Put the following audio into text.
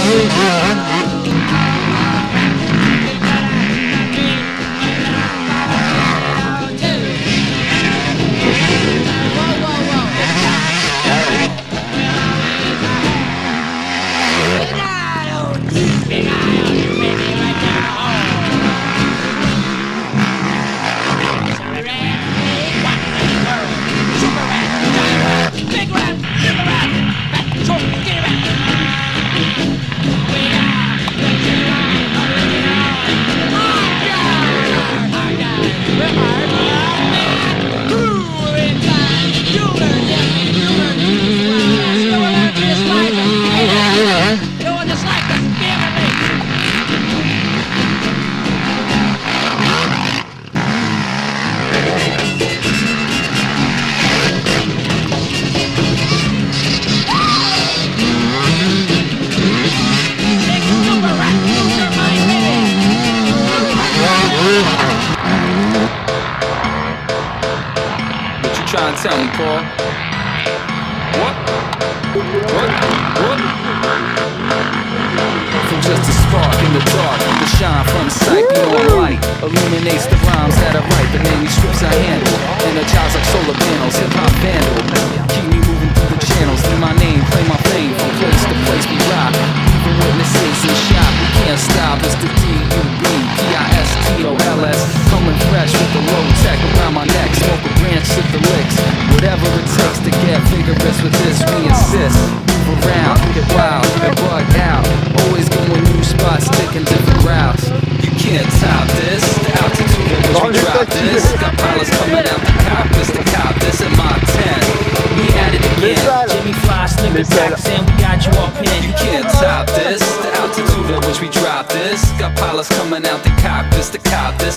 Trying to tell me, Paul. What? From just a spark in the dark, the shine from sight beyond light illuminates the rhymes that I write. The manuscripts I handle, energize like solar panels. Hip hop vandal, keep me moving through the channels. Leave my name, play my fame from place to place we rock. Even witnesses in shock, we can't stop. It's the D-U-B-P-I-S-T-O-L-S. Coming fresh with the low tech around my neck. Smoke a branch, sip the licks. Whatever it takes to get vigorous with this, we insist. Move around, get wild, and bug out. Always going new spots, taking different routes. You can't top this. The altitude at which we drop this. Got pilots coming out the cockpits to cop this in my 10. We at it again. Jimmy Fly, Snicker Tax, and we got you all pinned. You can't top this. The altitude at which we drop this. Got pilots coming out the cockpits to cop this.